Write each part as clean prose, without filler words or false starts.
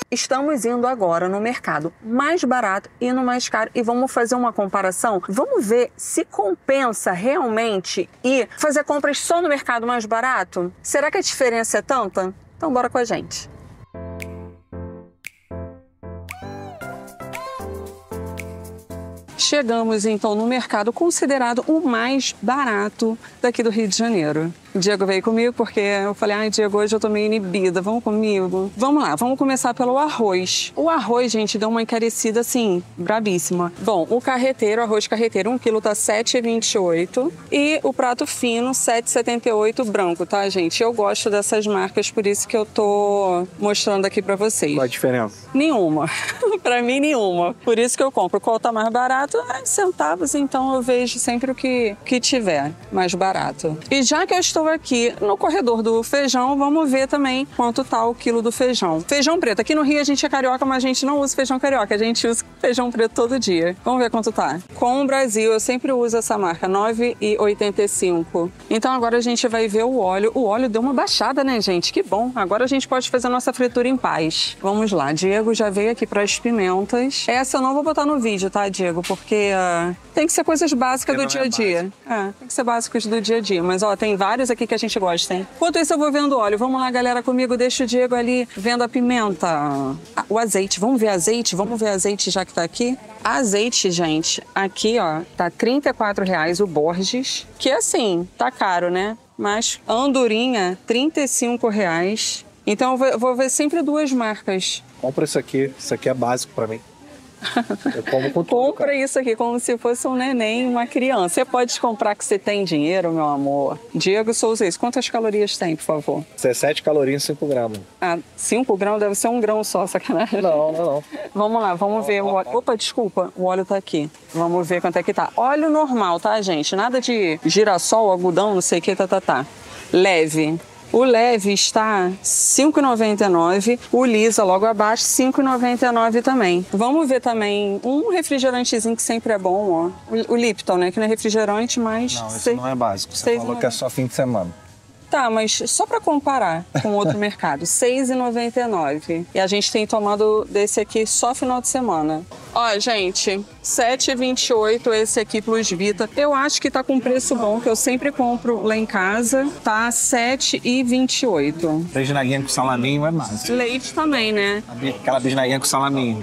estamos indo agora no mercado mais barato e no mais caro e vamos fazer uma comparação. Vamos ver se compensa realmente ir fazer compras só no mercado mais barato? Será que a diferença é tanta? Então bora com a gente. Chegamos então no mercado considerado o mais barato daqui do Rio de Janeiro. O Diego veio comigo porque eu falei, ai Diego, hoje eu tô meio inibida, vamos comigo? Vamos lá, vamos começar pelo arroz. O arroz, gente, deu uma encarecida assim, brabíssima. Bom, o carreteiro, arroz carreteiro, 1 quilo tá R$ 7,28 e o prato fino, R$ 7,78 branco, tá, gente? Eu gosto dessas marcas, por isso que eu tô mostrando aqui pra vocês. Qual a diferença? Nenhuma. Pra mim, nenhuma. Por isso que eu compro. Qual tá mais barato? Centavos, então eu vejo sempre o que tiver mais barato. E já que eu estou aqui no corredor do feijão, vamos ver também quanto tá o quilo do feijão. Feijão preto. Aqui no Rio a gente é carioca, mas a gente não usa feijão carioca. A gente usa feijão preto todo dia. Vamos ver quanto tá. Com o Brasil, eu sempre uso essa marca, R$ 9,85. Então agora a gente vai ver o óleo. O óleo deu uma baixada, né, gente? Que bom. Agora a gente pode fazer a nossa fritura em paz. Vamos lá. Diego já veio aqui para as pimentas. Essa eu não vou botar no vídeo, tá, Diego? Porque tem que ser coisas básicas do dia a dia. Tem que ser básicas do dia a dia. Mas, ó, tem vários aqui que a gente gosta, hein? Enquanto isso, eu vou vendo óleo. Vamos lá, galera, comigo. Deixa o Diego ali vendo a pimenta. O azeite. Vamos ver azeite? Vamos ver azeite já que tá aqui? Azeite, gente, aqui, ó, tá R$ 34,00 o Borges. Que, assim, tá caro, né? Mas a andorinha, R$ 35,00. Então, eu vou ver sempre duas marcas. Compra isso aqui é básico pra mim. Eu como com tudo, Compra cara. isso aqui como se fosse um neném, uma criança. Você pode comprar que você tem dinheiro, meu amor. Diego Souza, isso. Quantas calorias tem, por favor? 17 calorias em 5 gramas. 5 gramas deve ser 1 grão só, sacanagem. Não. Vamos lá, vamos ver o óleo. Opa, desculpa, o óleo tá aqui. Vamos ver quanto é que tá. Óleo normal, tá, gente? Nada de girassol, algodão, não sei o que, tá. Leve. O leve está R$ 5,99, o lisa logo abaixo, R$ 5,99 também. Vamos ver também um refrigerantezinho que sempre é bom, ó. O Lipton, né? Que não é refrigerante, mas... Não, isso não é básico. Você falou que é só fim de semana. Tá, mas só para comparar com outro mercado, R$ 6,99. E a gente tem tomado desse aqui só final de semana. Ó, gente, R$ 7,28 esse aqui Plus Vita. Eu acho que tá com preço bom, que eu sempre compro lá em casa. Tá R$ 7,28. Bisnaguinha com salaminho é massa. Leite também, né? Aquela bisnaguinha com salaminho.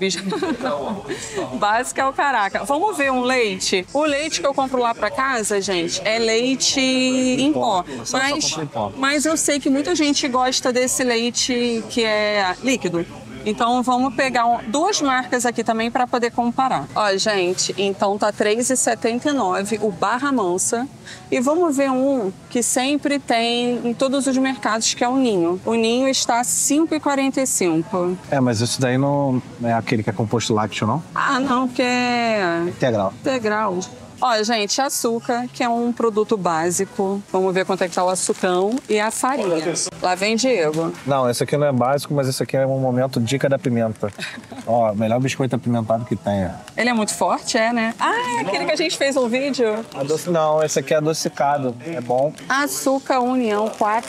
Básico é o caraca. Vamos ver um leite. O leite que eu compro lá pra casa, gente, é leite em pó. Mas eu sei que muita gente gosta desse leite que é líquido. Então vamos pegar duas marcas aqui também para poder comparar. Ó, gente, então tá R$ 3,79 o Barra Mansa. E vamos ver um que sempre tem em todos os mercados, que é o Ninho. O Ninho está R$ 5,45. Mas isso daí não é aquele que é composto lácteo, não? Não, que é... Integral. Ó, gente, açúcar, que é um produto básico. Vamos ver quanto é que tá o açucão e a farinha. Lá vem Diego. Não, esse aqui não é básico, mas esse aqui é um momento dica da pimenta. Ó, melhor biscoito apimentado que tem. Ele é muito forte, né? É aquele que a gente fez um vídeo. Não, esse aqui é adocicado. É bom. Açúcar União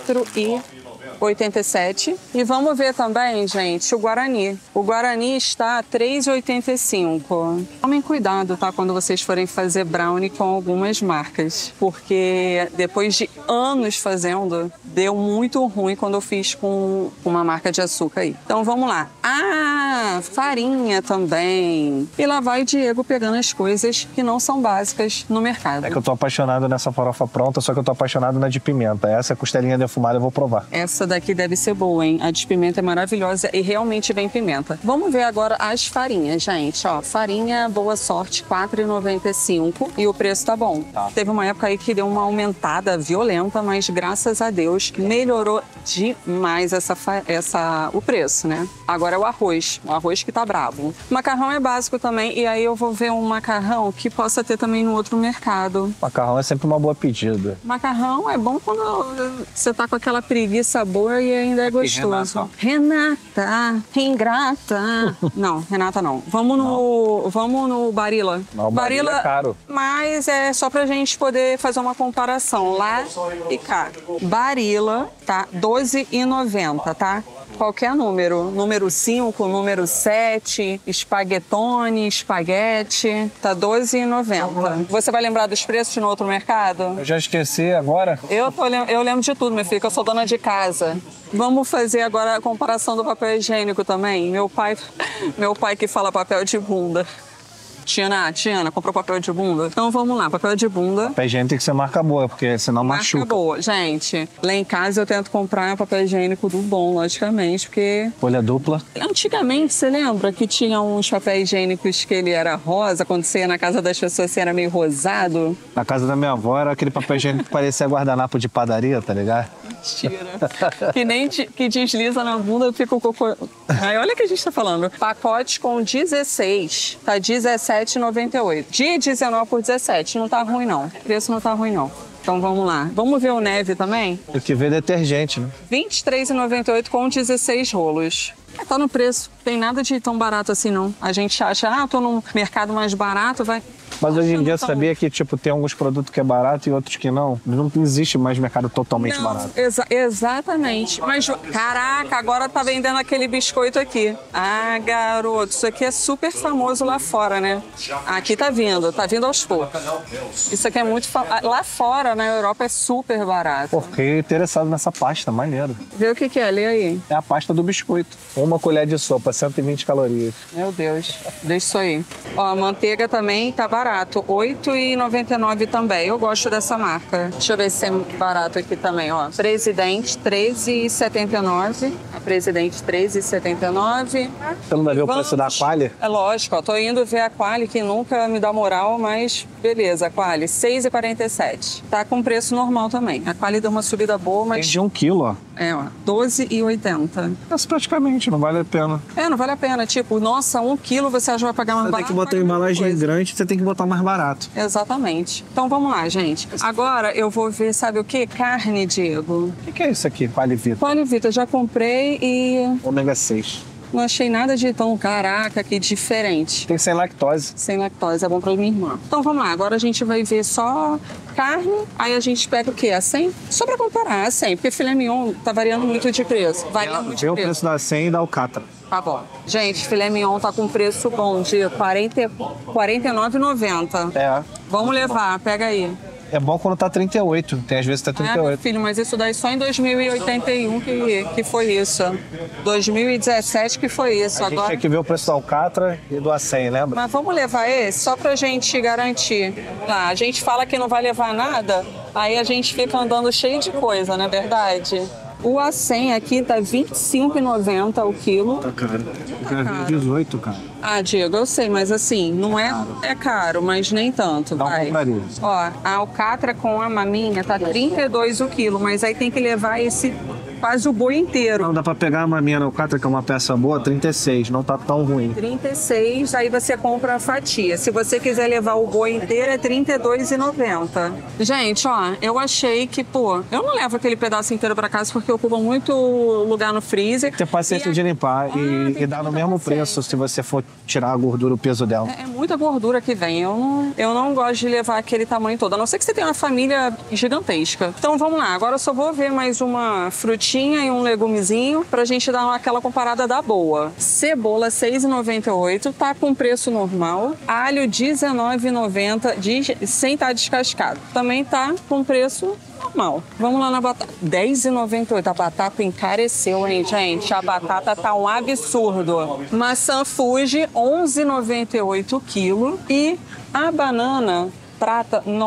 4,87. E vamos ver também, gente, o Guarani. O Guarani está R$ 3,85. Tomem cuidado, tá? Quando vocês forem fazer brownie com algumas marcas. Porque depois de anos fazendo, deu muito ruim quando eu fiz com uma marca de açúcar aí. Então vamos lá. Farinha também. E lá vai Diego pegando as coisas que não são básicas no mercado. É que eu tô apaixonado nessa farofa pronta, só que eu tô apaixonado na de pimenta. Essa costelinha defumada eu vou provar. Essa daqui deve ser boa, hein? A de pimenta é maravilhosa e realmente vem pimenta. Vamos ver agora as farinhas, gente. Ó, farinha Boa Sorte, R$ 4,95 e o preço tá bom. Teve uma época aí que deu uma aumentada violenta, mas graças a Deus melhorou demais o preço, né? Agora é o arroz que tá bravo. Macarrão é básico também, e aí eu vou ver um macarrão que possa ter também no outro mercado. Macarrão é sempre uma boa pedida. Macarrão é bom quando você tá com aquela preguiça boa e ainda é gostoso. Renata, ingrata. Não, Renata não. Vamos no Barilla. Não, Barilla é caro. Mas é só pra gente poder fazer uma comparação. Lá e cá. Barilla, tá? R$ 12,90, tá? Qualquer número. Número 5, número 7, espaguetone, espaguete. Tá R$12,90. Você vai lembrar dos preços no outro mercado? Eu já esqueci agora. Eu lembro de tudo, minha filha, que eu sou dona de casa. Vamos fazer agora a comparação do papel higiênico também. Meu pai que fala papel de bunda. Tiana, comprou papel de bunda? Então vamos lá, papel de bunda. Papel higiênico tem que ser marca boa, porque senão machuca. Marca boa. Gente, lá em casa eu tento comprar papel higiênico do bom, logicamente, porque... Folha dupla. Antigamente, você lembra que tinha uns papéis higiênicos que ele era rosa? Quando você ia na casa das pessoas, você era meio rosado? Na casa da minha avó era aquele papel higiênico que parecia guardanapo de padaria, tá ligado? Mentira. Que desliza na bunda e fica o cocô... Aí olha o que a gente tá falando. Pacote com 16, tá R$17,98. De 19 por 17, não tá ruim não. O preço não tá ruim não. Então vamos lá. Vamos ver o Neve também? Tem que ver detergente, né? R$23,98 com 16 rolos. Tá no preço. Tem nada de tão barato assim, não. A gente acha, tô num mercado mais barato, vai... Mas hoje em dia sabia que tipo, tem alguns produtos que é barato e outros que não? Não existe mais mercado totalmente barato. Exatamente. Mas, caraca, agora tá vendendo aquele biscoito aqui. Ah, garoto, isso aqui é super famoso lá fora, né? Aqui tá vindo aos poucos. Isso aqui é muito famoso. Lá fora, na Europa, é super barato. Pô, fiquei interessado nessa pasta, maneiro. Vê o que é, lê aí. É a pasta do biscoito. Uma colher de sopa, 120 calorias. Meu Deus, deixa isso aí. Ó, a manteiga também tá barato, R$8,99 também. Eu gosto dessa marca. Deixa eu ver se é barato aqui também, ó. Presidente, R$13,79. A Presidente, R$13,79. Você não vai ver o preço da Qualy? É lógico, ó. Tô indo ver a Qualy, que nunca me dá moral, mas beleza, a Qualy, R$6,47. Tá com preço normal também. A Qualy deu uma subida boa, mas... Tem de 1 quilo, ó. É, ó, R$12,80. Mas praticamente, não vale a pena. É, não vale a pena. Tipo, nossa, 1 quilo você acha que vai pagar mais barato? Você tem que botar embalagem grande, você tem que botar mais barato. Exatamente. Então vamos lá, gente. Agora eu vou ver, sabe o quê? Carne, Diego. O que é isso aqui, Qualy Vita? Qualy Vita, já comprei e Ômega 6. não achei nada de tão, caraca, que diferente. Tem sem lactose. Sem lactose, é bom pra minha irmã. Então vamos lá, agora a gente vai ver só carne, aí a gente pega o quê? A 100? Só pra comparar, a 100, porque filé mignon tá variando muito de preço. Varia muito de Vê o preço. preço da 100 e da Alcatra. Tá bom. Gente, filé mignon tá com preço bom de R$ 49,90. É. Vamos levar, pega aí. É bom quando tá 38, tem às vezes tá É, meu 38. filho, mas isso daí só em 2081 que foi isso. 2017 que foi isso. A gente Agora... tem que ver o preço do Alcatra e do A100, lembra? Mas vamos levar esse só pra gente garantir. Lá, a gente fala que não vai levar nada, aí a gente fica andando cheio de coisa, não é verdade? O A100 aqui tá R$ 25,90 o quilo. Tá caro. Eu já vi 18, cara. Ah, Diego, eu sei, mas assim, não é, é caro, mas nem tanto. Dá um vai. compraria. Ó, a alcatra com a maminha tá 32 o quilo, mas aí tem que levar esse quase o boi inteiro. Não, dá pra pegar a maminha na Alcatra, que é uma peça boa, 36, não tá tão ruim. 36, aí você compra a fatia. Se você quiser levar o boi inteiro, é R$ 32,90. Gente, ó, eu achei que, pô, eu não levo aquele pedaço inteiro pra casa porque ocupa muito lugar no freezer. Ter paciência de limpar e dar no mesmo preço se você for tirar a gordura, o peso dela. É muita gordura que vem. Eu não gosto de levar aquele tamanho todo, a não ser que você tenha uma família gigantesca. Então vamos lá, agora eu só vou ver mais uma frutinha e um legumezinho pra gente dar aquela comparada da boa. Cebola, R$ 6,98, tá com preço normal. Alho, R$ 19,90, sem estar descascado. Também tá com preço normal. Vamos lá na batata. R$ 10,98. A batata encareceu, hein, gente? A batata tá um absurdo. Maçã Fuji, R$ 11,98 quilo. E a banana prata, R$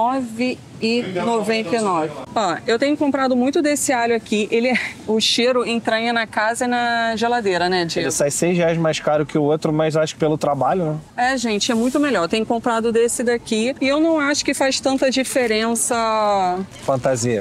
9,99. Ó, eu tenho comprado muito desse alho aqui. O cheiro entranha na casa e na geladeira, né, Diego? Ele sai R$6 mais caro que o outro, mas acho que pelo trabalho, né? É, gente, é muito melhor. Eu tenho comprado desse daqui e eu não acho que faz tanta diferença. Fantasia.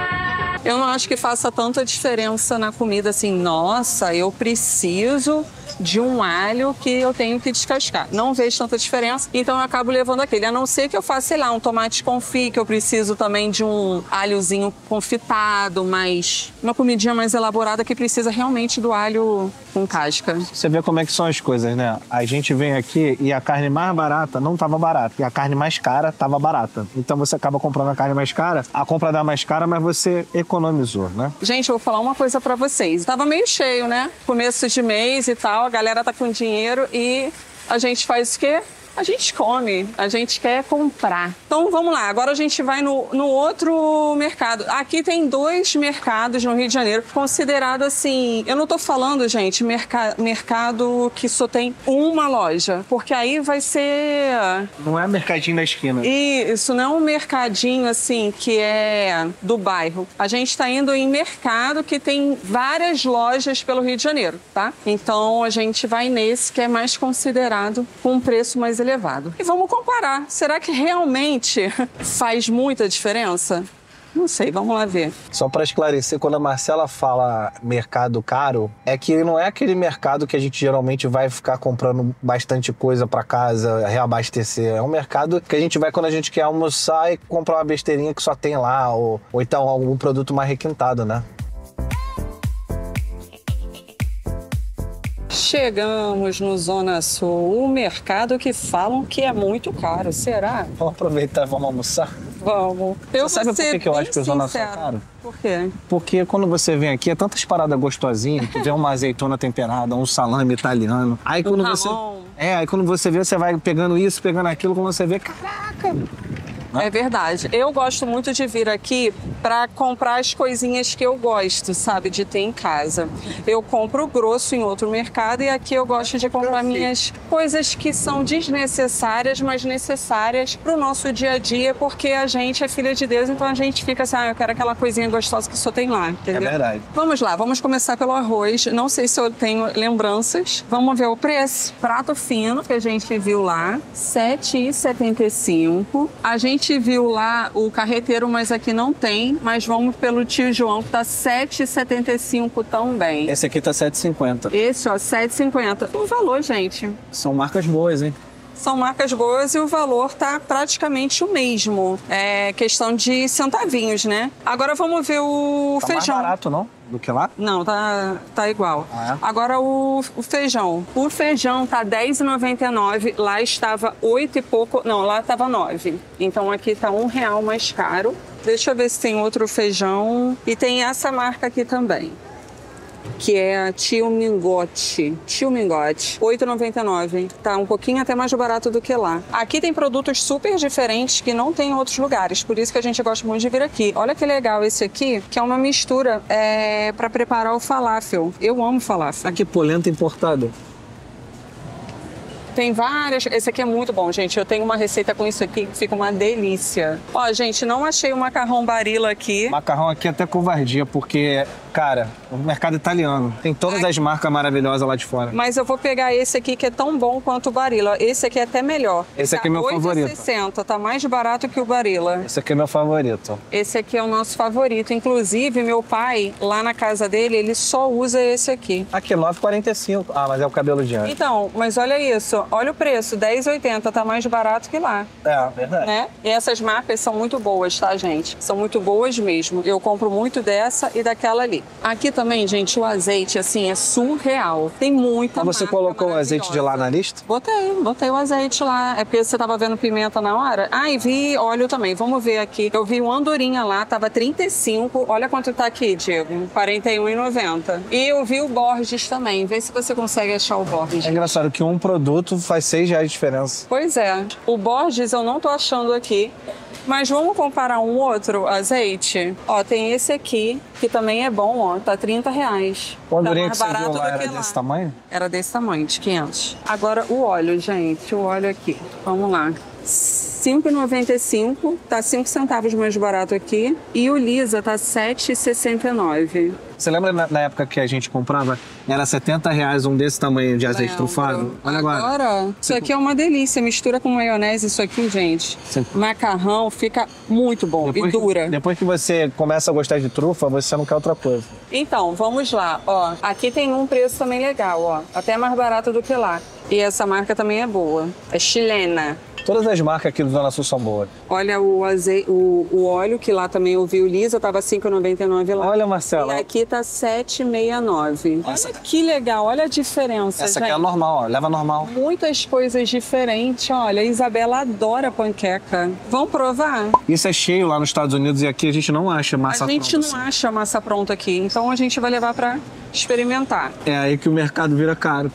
Eu não acho que faça tanta diferença na comida, assim, nossa, eu preciso de um alho que eu tenho que descascar. Não vejo tanta diferença, então eu acabo levando aquele. A não ser que eu faça, sei lá, um tomate confit, que eu preciso também de um alhozinho confitado, mas uma comidinha mais elaborada que precisa realmente do alho com casca. Você vê como é que são as coisas, né? A gente vem aqui e a carne mais barata não estava barata. E a carne mais cara estava barata. Então você acaba comprando a carne mais cara, a compra dá mais cara, mas você economizou, né? Gente, eu vou falar uma coisa pra vocês. Tava meio cheio, né? Começo de mês e tal, a galera tá com dinheiro e a gente faz o quê? A gente come, a gente quer comprar. Então vamos lá, agora a gente vai no outro mercado. Aqui tem 2 mercados no Rio de Janeiro, considerado assim, eu não tô falando, gente, mercado que só tem uma loja, porque aí vai ser... Não é mercadinho na esquina. Isso não é um mercadinho assim que é do bairro. A gente tá indo em mercado que tem várias lojas pelo Rio de Janeiro, tá? Então a gente vai nesse que é mais considerado com um preço mais elevado. E vamos comparar. Será que realmente faz muita diferença? Não sei, vamos lá ver. Só para esclarecer, quando a Marcela fala mercado caro, é que não é aquele mercado que a gente geralmente vai ficar comprando bastante coisa para casa, reabastecer. É um mercado que a gente vai quando a gente quer almoçar e comprar uma besteirinha que só tem lá, ou então algum produto mais requintado, né? Chegamos no Zona Sul, o mercado que falam que é muito caro. Será? Vamos aproveitar e vamos almoçar? Vamos. Você sabe por que eu acho que o Zona Sul é caro? Por quê? Porque quando você vem aqui, é tantas paradas gostosinhas, tu vê uma azeitona temperada, um salame italiano. Aí quando aí quando você vê, você vai pegando isso, pegando aquilo, quando você vê, caraca! É verdade. Eu gosto muito de vir aqui para comprar as coisinhas que eu gosto, sabe, de ter em casa. Eu compro grosso em outro mercado e aqui eu gosto de comprar minhas coisas que são desnecessárias, mas necessárias para o nosso dia a dia, porque a gente é filha de Deus, então a gente fica assim, eu quero aquela coisinha gostosa que só tem lá, entendeu? É verdade. Vamos lá, vamos começar pelo arroz. Não sei se eu tenho lembranças. Vamos ver o preço. Prato fino, que a gente viu lá, R$ 7,75. A gente viu lá o carreteiro, mas aqui não tem. Mas vamos pelo tio João, que tá R$ 7,75 também. Esse aqui tá R$ 7,50. Esse, ó, R$ 7,50. O valor, gente. São marcas boas, hein? São marcas boas e o valor tá praticamente o mesmo. É questão de centavinhos, né? Agora vamos ver o feijão. Mais barato, não? Do que lá? Não, tá igual. Ah, é? Agora o feijão. O feijão tá R$10,99. Lá estava 8 e pouco. Não, lá estava 9. Então aqui tá R$1 mais caro. Deixa eu ver se tem outro feijão. E tem essa marca aqui também, que é a Tio Mingote. Tio Mingote, R$ 8,99. Tá um pouquinho até mais barato do que lá. Aqui tem produtos super diferentes que não tem em outros lugares, por isso que a gente gosta muito de vir aqui. Olha que legal esse aqui, que é uma mistura para preparar o falafel. Eu amo falafel. Aqui, polenta importada. Tem várias. Esse aqui é muito bom, gente. Eu tenho uma receita com isso aqui que fica uma delícia. Ó, gente, não achei o macarrão Barilla aqui. Macarrão aqui é até covardia, porque, cara, o mercado italiano tem todas as marcas maravilhosas lá de fora. Mas eu vou pegar esse aqui que é tão bom quanto o Barilla. Esse aqui é até melhor. Esse aqui é meu favorito. R$8,60, tá mais barato que o Barilla. Esse aqui é meu favorito. Esse aqui é o nosso favorito. Inclusive, meu pai, lá na casa dele, ele só usa esse aqui. Aqui, R$9,45. Ah, mas é o cabelo de anjo. Então, mas olha isso. Olha o preço, R$10,80, tá mais barato que lá. É, verdade. Né? E essas marcas são muito boas, tá, gente? São muito boas mesmo. Eu compro muito dessa e daquela ali. Aqui também, gente, o azeite, assim, é surreal. Tem muita marca. Você colocou o azeite de lá na lista? Botei o azeite lá. É porque você tava vendo pimenta na hora? Ah, e vi óleo também. Vamos ver aqui. Eu vi o andorinha lá, tava 35. Olha quanto tá aqui, Diego. R$41,90. E eu vi o Borges também. Vê se você consegue achar o Borges. É engraçado que um produto faz R$6 de diferença. Pois é. O Borges eu não tô achando aqui. Mas vamos comparar um outro azeite? Ó, tem esse aqui, que também é bom, ó. Tá R$30. O andorinha tá que você viu lá era lá. desse tamanho? Era desse tamanho, de 500. Agora o óleo, gente. O óleo aqui. Vamos lá. 5,95, tá 5 centavos mais barato aqui. E o Lisa tá 7,69. Você lembra na época que a gente comprava? Era R$70 um desse tamanho de azeite trufado? Olha agora. Isso aqui é uma delícia. Mistura com maionese isso aqui, gente. Sim. Macarrão fica muito bom e dura. Depois que você começa a gostar de trufa, você não quer outra coisa. Então, vamos lá. Ó, aqui tem um preço também legal, ó. Até mais barato do que lá. E essa marca também é boa. É chilena. Todas as marcas aqui do Zona Sul são boas. Olha o óleo, que lá também eu vi o Lisa, tava R$5,99 lá. Olha, Marcela. E aqui tá R$7,69. Olha que legal, olha a diferença, Essa gente. aqui é normal, ó. Leva normal. Muitas coisas diferentes, olha. A Isabela adora panqueca. Vamos provar? Isso é cheio lá nos Estados Unidos e aqui a gente não acha massa pronta. A gente não acha massa pronta aqui, então a gente vai levar pra experimentar. É aí que o mercado vira caro.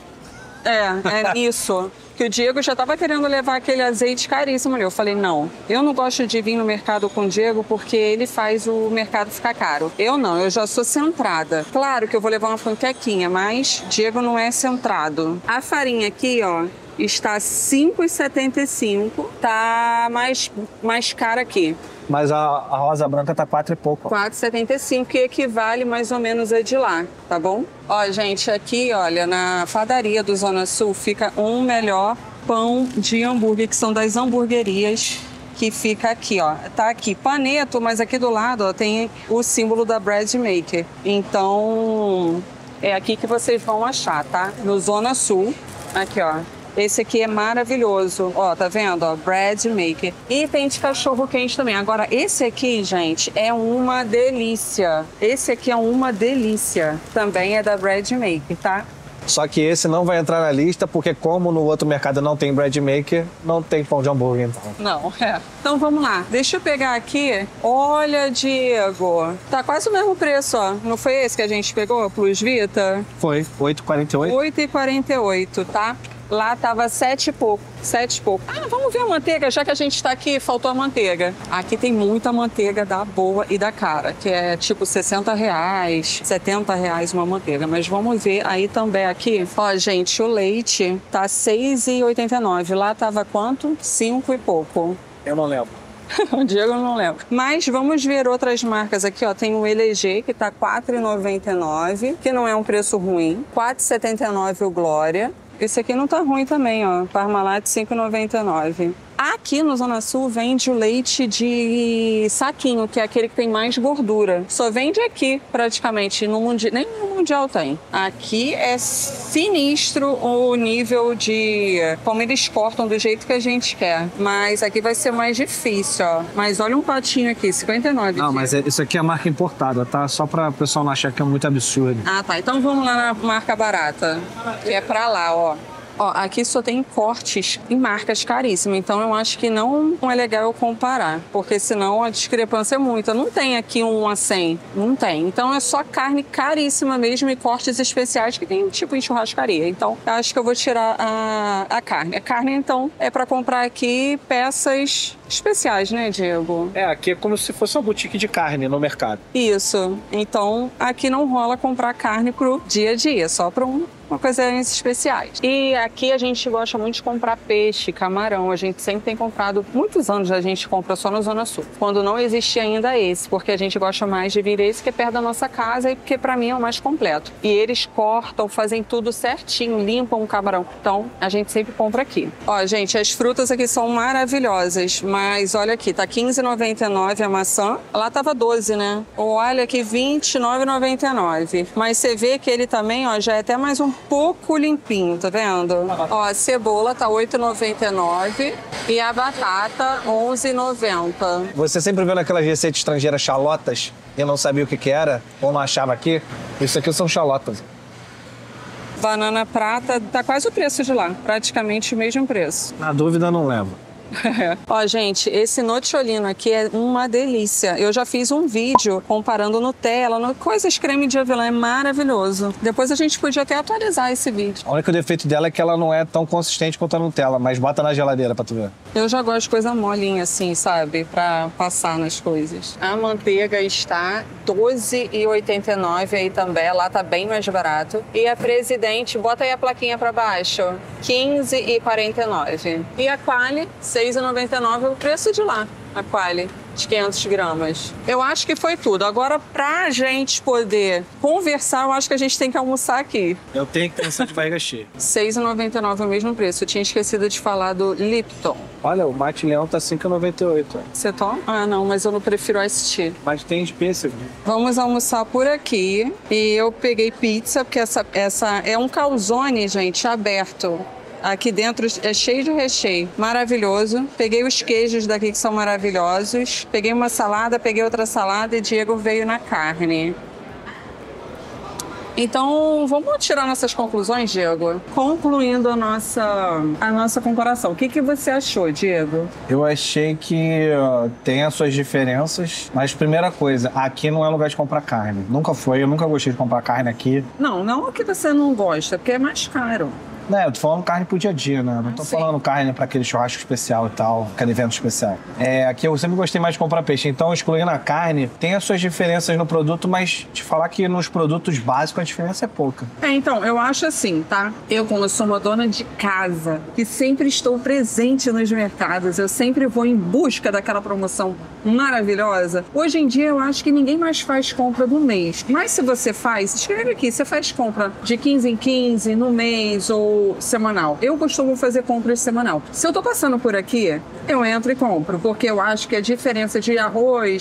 É isso. Que o Diego já estava querendo levar aquele azeite caríssimo ali. Eu falei, não, eu não gosto de vir no mercado com o Diego porque ele faz o mercado ficar caro. Eu não, eu já sou centrada. Claro que eu vou levar uma panquequinha, mas Diego não é centrado. A farinha aqui, ó, está R$ 5,75. Tá mais cara aqui. Mas a rosa branca tá 4 e pouco. 4,75, que equivale mais ou menos a de lá, tá bom? Ó, gente, aqui, olha, na padaria do Zona Sul fica um melhor pão de hambúrguer, que são das hamburguerias, que fica aqui, ó. Tá aqui, Paneto, mas aqui do lado, ó, tem o símbolo da Bread Maker. Então, é aqui que vocês vão achar, tá? No Zona Sul, aqui, ó. Esse aqui é maravilhoso. Ó, tá vendo? Ó, Bread Maker. E tem de cachorro quente também. Agora, esse aqui, gente, é uma delícia. Esse aqui é uma delícia. Também é da Bread Maker, tá? Só que esse não vai entrar na lista, porque como no outro mercado não tem bread maker, não tem pão de hambúrguer, então. Não, Então vamos lá. Deixa eu pegar aqui. Olha, Diego. Tá quase o mesmo preço, ó. Não foi esse que a gente pegou? Plus Vita? Foi. 8,48? 8,48, tá? Lá tava 7 e pouco. Ah, vamos ver a manteiga, já que a gente tá aqui, faltou a manteiga. Aqui tem muita manteiga da boa e da cara, que é tipo R$60, R$70 uma manteiga. Mas vamos ver aí também aqui. Ó, gente, o leite tá 6,89. Lá tava quanto? 5 e pouco. Eu não lembro. O Diego eu não lembro. Mas vamos ver outras marcas aqui, ó. Tem o LG, que tá R$4,99, que não é um preço ruim. R$4,79 o Glória. Esse aqui não tá ruim também, ó. Parmalat R$5,99. Aqui no Zona Sul vende o leite de saquinho, que é aquele que tem mais gordura. Só vende aqui, praticamente. Nem no Mundial tem. Aqui é sinistro o nível de como eles cortam do jeito que a gente quer. Mas aqui vai ser mais difícil, ó. Mas olha um patinho aqui, 59. Não, mas isso aqui é marca importada, tá? Só pra o pessoal não achar que é muito absurdo. Ah, tá. Então vamos lá na marca barata, que é pra lá, ó. Ó, aqui só tem cortes em marcas caríssimas, então eu acho que não é legal eu comparar, porque senão a discrepância é muita. Não tem aqui um a 100, não tem. Então é só carne caríssima mesmo e cortes especiais que tem tipo em churrascaria. Então eu acho que eu vou tirar a carne. A carne, então, é para comprar aqui peças especiais, né, Diego? É, aqui é como se fosse uma boutique de carne no mercado. Isso. Então aqui não rola comprar carne pro dia a dia, só para uma coisa especiais. E aqui a gente gosta muito de comprar peixe, camarão. A gente sempre tem comprado, muitos anos a gente compra só na Zona Sul. Quando não existia ainda esse, porque a gente gosta mais de vir esse que é perto da nossa casa e porque pra mim é o mais completo. E eles cortam, fazem tudo certinho, limpam o camarão. Então a gente sempre compra aqui. Ó, gente, as frutas aqui são maravilhosas, mas olha aqui, tá R$15,99 a maçã. Lá tava 12, né? Olha aqui, R$29,99. Mas você vê que ele também, ó, já é até mais um pouco limpinho, tá vendo? Ó, a cebola tá R$8,99 e a batata R$11,90. Você sempre viu naquelas receitas estrangeiras chalotas e não sabia o que era ou não achava aqui? Isso aqui são chalotas. Banana prata tá quase o preço de lá, praticamente o mesmo preço. Na dúvida, não leva. Ó, gente, esse nocciolino aqui é uma delícia. Eu já fiz um vídeo comparando Nutella, coisas creme de avelã, é maravilhoso. Depois a gente podia até atualizar esse vídeo. O único defeito dela é que ela não é tão consistente quanto a Nutella, mas bota na geladeira pra tu ver. Eu já gosto de coisa molinha assim, sabe? Pra passar nas coisas. A manteiga está R$12,89 aí também, lá tá bem mais barato. E a Presidente, bota aí a plaquinha pra baixo, R$15,49. E a Qualy, R$6,99 o preço de lá, a Qualy, de 500 gramas. Eu acho que foi tudo. Agora, pra gente poder conversar, eu acho que a gente tem que almoçar aqui. Eu tenho que pensar de barriga cheia. R$6,99 é o mesmo preço. Eu tinha esquecido de falar do Lipton. Olha, o Mate Leão tá R$5,98. Você toma? Ah, não, mas eu não prefiro Ice Tea. Mas tem pêssego. Vamos almoçar por aqui. E eu peguei pizza, porque essa é um calzone, gente, aberto. Aqui dentro é cheio de recheio. Maravilhoso. Peguei os queijos daqui que são maravilhosos. Peguei uma salada, peguei outra salada e Diego veio na carne. Então, vamos tirar nossas conclusões, Diego? Concluindo a nossa comparação. O que você achou, Diego? Eu achei que tem as suas diferenças, mas primeira coisa, aqui não é lugar de comprar carne. Nunca foi, eu nunca gostei de comprar carne aqui. Não que você não gosta, porque é mais caro. Não, eu tô falando carne pro dia a dia, né? Não tô falando carne pra aquele churrasco especial e tal, aquele evento especial. Aqui eu sempre gostei mais de comprar peixe, então excluindo a carne, tem as suas diferenças no produto, mas te falar que nos produtos básicos a diferença é pouca. Então, eu acho assim, tá? Eu, como sou uma dona de casa, que sempre estou presente nos mercados, eu sempre vou em busca daquela promoção maravilhosa. Hoje em dia, eu acho que ninguém mais faz compra do mês. Mas se você faz, escreve aqui, você faz compra de 15 em 15, no mês ou semanal. Eu costumo fazer compras semanal. Se eu tô passando por aqui, eu entro e compro, porque eu acho que a diferença de arroz,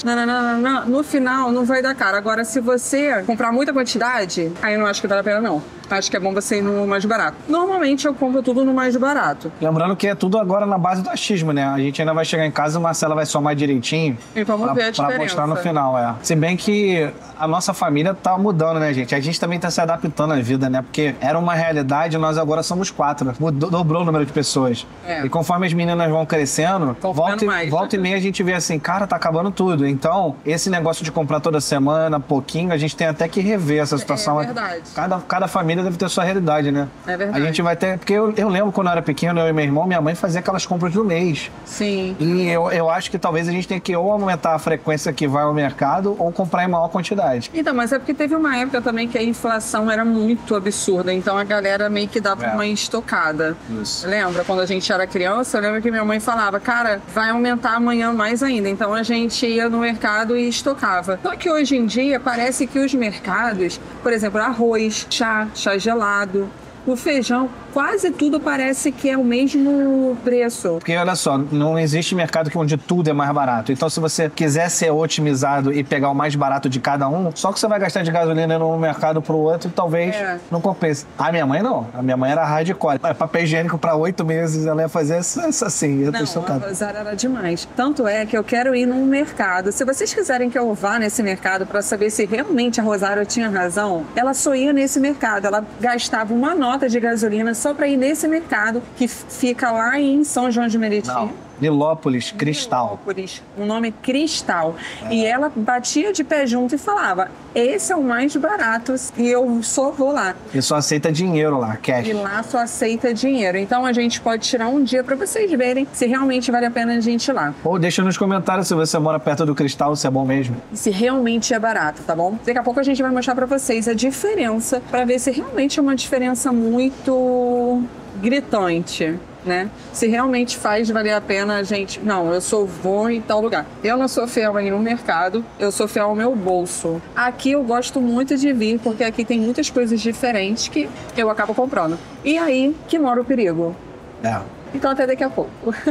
no final não vai dar cara. Agora, se você comprar muita quantidade, aí eu não acho que vale a pena, não. Acho que é bom você ir no mais barato. Normalmente eu compro tudo no mais barato. Lembrando que é tudo agora na base do achismo, né? A gente ainda vai chegar em casa e a Marcela vai somar direitinho. E vamos ver a diferença. Pra mostrar no final, Se bem que a nossa família tá mudando, né, gente? A gente também tá se adaptando à vida, né? Porque era uma realidade, nós agora somos 4. Dobrou o número de pessoas. E conforme as meninas vão crescendo, volta e meia a gente vê assim, cara, tá acabando tudo. Então, esse negócio de comprar toda semana, pouquinho, a gente tem até que rever essa situação. É verdade. Cada família deve ter sua realidade, né? É verdade. A gente vai ter... Porque eu lembro quando eu era pequeno, eu e meu irmão, minha mãe fazia aquelas compras do mês. Sim. E eu acho que talvez a gente tenha que ou aumentar a frequência que vai ao mercado ou comprar em maior quantidade. Então, mas é porque teve uma época também que a inflação era muito absurda, então a galera meio que dava uma estocada. Isso. Lembra? Quando a gente era criança, eu lembro que minha mãe falava, cara, vai aumentar amanhã mais ainda. Então a gente ia no mercado e estocava. Só que hoje em dia parece que os mercados, por exemplo, arroz, chá gelado, o feijão, quase tudo parece que é o mesmo preço. Porque olha só, não existe mercado onde tudo é mais barato. Então se você quiser ser otimizado e pegar o mais barato de cada um, só que você vai gastar de gasolina num mercado pro outro, talvez não compense. A minha mãe não. A minha mãe era hardcore. Papel higiênico para 8 meses, ela ia fazer isso assim. Não, a Rosara era demais. Tanto é que eu quero ir num mercado. Se vocês quiserem que eu vá nesse mercado para saber se realmente a Rosara tinha razão, ela só ia nesse mercado. Ela gastava uma nota de gasolina só para ir nesse mercado que fica lá em São João de Meriti. Nilópolis, Cristal. Nilópolis, o nome Cristal. E ela batia de pé junto e falava, esse é o mais barato e eu só vou lá. E só aceita dinheiro lá, cash. E lá só aceita dinheiro. Então a gente pode tirar um dia para vocês verem se realmente vale a pena a gente ir lá. Ou deixa nos comentários se você mora perto do Cristal, se é bom mesmo. Se realmente é barato, tá bom? Daqui a pouco a gente vai mostrar para vocês a diferença, para ver se realmente é uma diferença muito gritante, né? Se realmente faz valer a pena a gente... Não, eu vou em tal lugar. Eu não sou fiel a nenhum mercado, eu sou fiel ao meu bolso. Aqui eu gosto muito de vir, porque aqui tem muitas coisas diferentes que eu acabo comprando. E aí que mora o perigo. Então até daqui a pouco.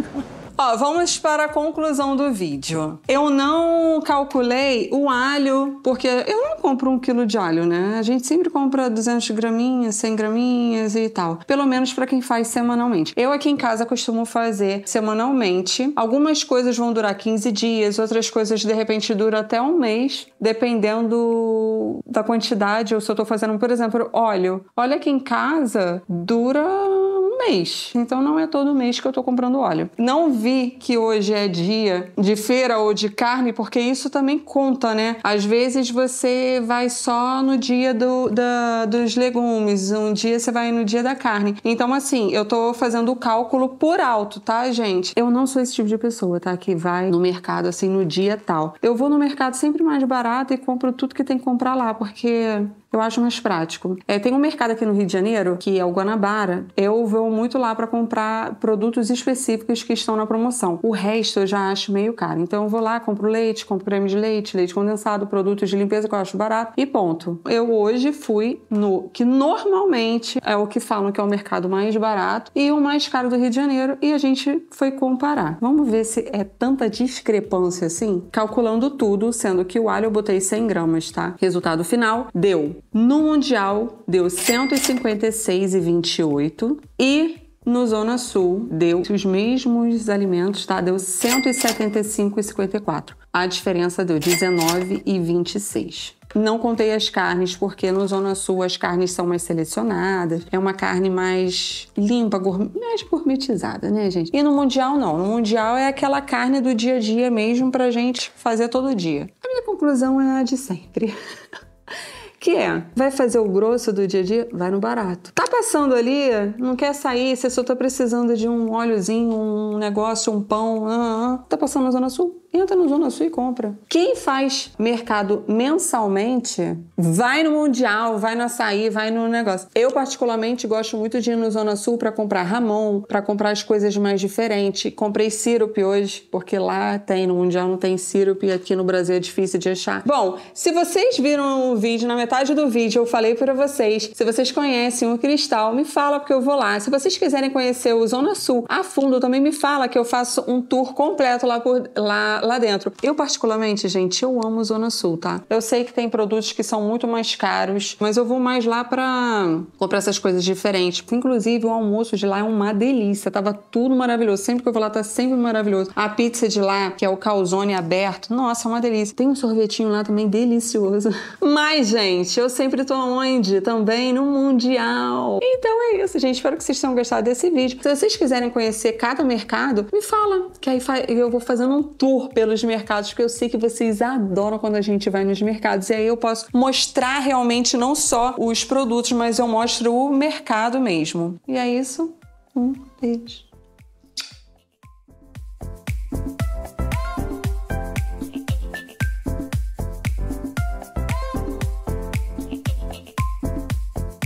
Ó, vamos para a conclusão do vídeo. Eu não calculei o alho, porque eu não compro 1 quilo de alho, né? A gente sempre compra 200 graminhas, 100 graminhas e tal. Pelo menos para quem faz semanalmente. Eu aqui em casa costumo fazer semanalmente. Algumas coisas vão durar 15 dias, outras coisas de repente duram até um mês, dependendo da quantidade. Ou se eu tô fazendo, por exemplo, óleo. Óleo aqui em casa dura um mês. Então não é todo mês que eu tô comprando óleo. Não vi que hoje é dia de feira ou de carne, porque isso também conta, né? Às vezes você vai só no dia dos legumes, um dia você vai no dia da carne. Então, assim, eu tô fazendo o cálculo por alto, tá, gente? Eu não sou esse tipo de pessoa, tá? Que vai no mercado, assim, no dia tal. Eu vou no mercado sempre mais barato e compro tudo que tem que comprar lá, porque Eu acho mais prático. Tem um mercado aqui no Rio de Janeiro, que é o Guanabara. Eu vou muito lá para comprar produtos específicos que estão na promoção. O resto eu já acho meio caro. Então eu vou lá, compro leite, compro creme de leite, leite condensado, produtos de limpeza que eu acho barato e ponto. Eu hoje fui no que normalmente é o que falam que é o mercado mais barato e o mais caro do Rio de Janeiro e a gente foi comparar. Vamos ver se é tanta discrepância assim? Calculando tudo, sendo que o alho eu botei 100 gramas, tá? Resultado final deu, no Mundial, deu 156,28 e no Zona Sul deu os mesmos alimentos, tá? Deu 175,54. A diferença deu 19,26. Não contei as carnes, porque no Zona Sul as carnes são mais selecionadas. É uma carne mais limpa, mais gourmetizada, né, gente? E no Mundial, não. No Mundial é aquela carne do dia a dia mesmo pra gente fazer todo dia. A minha conclusão é a de sempre. Que vai fazer o grosso do dia a dia? Vai no barato. Tá passando ali, não quer sair, você só tá precisando de um óleozinho, um negócio, um pão, tá passando na Zona Sul? Entra no Zona Sul e compra. Quem faz mercado mensalmente, vai no Mundial, vai no Açaí, vai no negócio. Eu, particularmente, gosto muito de ir no Zona Sul para comprar Ramon, para comprar as coisas mais diferentes. Comprei sirup hoje, porque lá tem, no Mundial não tem sirup e aqui no Brasil é difícil de achar. Bom, se vocês viram o vídeo, na metade do vídeo eu falei para vocês, se vocês conhecem o Cristal, me fala porque eu vou lá. Se vocês quiserem conhecer o Zona Sul a fundo, também me fala que eu faço um tour completo lá dentro. Eu, particularmente, gente, eu amo Zona Sul, tá? Eu sei que tem produtos que são muito mais caros, mas eu vou mais lá pra comprar essas coisas diferentes. Inclusive, o almoço de lá é uma delícia. Tava tudo maravilhoso. Sempre que eu vou lá, tá sempre maravilhoso. A pizza de lá, que é o calzone aberto, nossa, é uma delícia. Tem um sorvetinho lá também delicioso. Mas, gente, eu sempre tô onde? Também no Mundial. Então é isso, gente. Espero que vocês tenham gostado desse vídeo. Se vocês quiserem conhecer cada mercado, me fala, que aí eu vou fazendo um tour pelos mercados, porque eu sei que vocês adoram quando a gente vai nos mercados. E aí eu posso mostrar realmente não só os produtos, mas eu mostro o mercado mesmo. E é isso. Um beijo.